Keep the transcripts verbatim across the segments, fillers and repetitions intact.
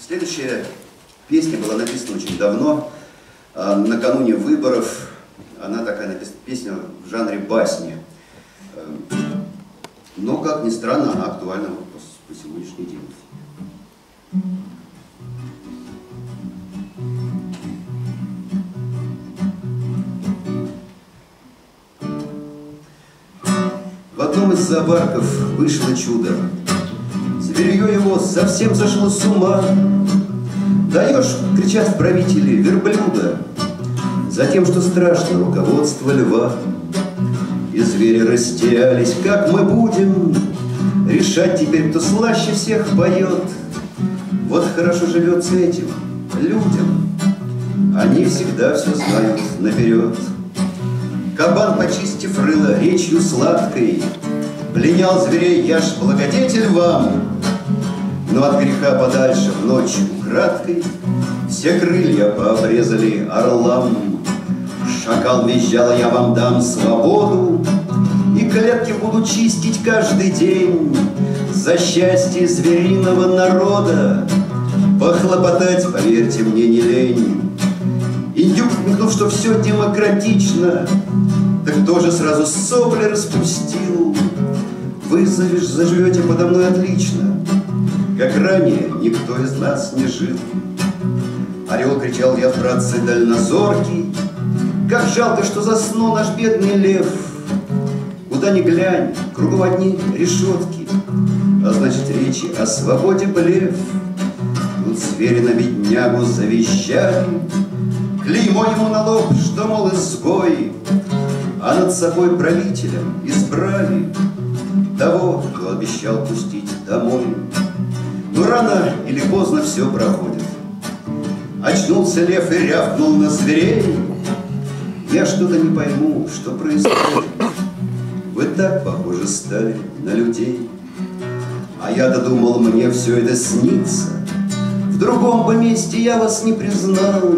Следующая песня была написана очень давно, накануне выборов. Она такая написана, песня в жанре басни. Но, как ни странно, она актуальна вот по, по сегодняшний день. В одном из зоопарков вышло чудо. Зверье его совсем зашло с ума. Даешь, кричат правители, верблюда, за тем, что страшно руководство льва. И звери растерялись, как мы будем решать теперь, кто слаще всех поет. Вот хорошо живется этим людям, они всегда все знают наперед. Кабан, почистив рыло речью сладкой, пленял зверей: я ж благодетель вам. Но от греха подальше в ночь украдкой все крылья пообрезали орлам. Шакал визжал: я вам дам свободу, и клетки буду чистить каждый день. За счастье звериного народа похлопотать, поверьте мне, не лень. Индюк, вмекнув, что все демократично, так тоже сразу сопли распустил. Вы заживете подо мной отлично, как ранее никто из нас не жил. Орел кричал: я, братцы, дальнозоркий, как жалко, что заснул наш бедный лев. Куда ни глянь, кругом одни решетки, а значит, речи о свободе плев. Тут звери на беднягу завещали, клеймо ему на лоб, что, мол, изгой, а над собой правителем избрали того, кто обещал пустить домой. Но рано или поздно все проходит. Очнулся лев и рявкнул на зверей: я что-то не пойму, что происходит. Вы так похожи стали на людей. А я-то думал, мне все это снится. В другом бы месте я вас не признал.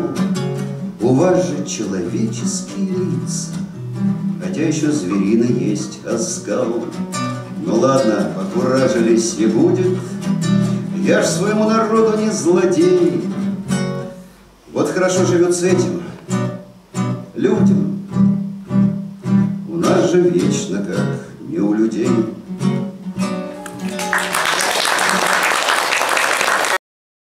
У вас же человеческие лица, хотя еще звериный есть оскал. Ну ладно, покуражились, не будет. Я ж своему народу не злодей. Вот хорошо живет с этим людям. У нас же вечно, как не у людей.